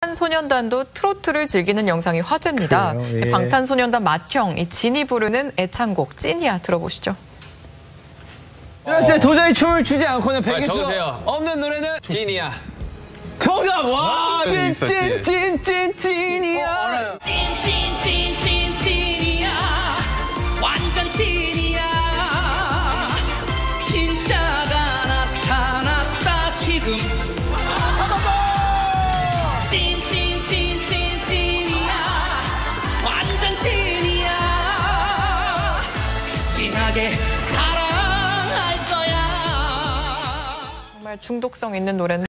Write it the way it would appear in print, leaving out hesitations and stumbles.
방탄소년단도 트로트를 즐기는 영상이 화제입니다. 그래요? 예. 방탄소년단 맏형 진이 부르는 애창곡 찐이야 들어보시죠. 들었을 때 도저히 춤을 추지 않고는 배길 수 적으세요. 없는 노래는 찐이야. 정답! 와! 있어, 찐. 찐이야! 찐이야 완전 찐이야 진짜가 나타났다 지금 찐이야 완전 찐이야 진하게 사랑할 거야. 정말 중독성 있는 노래는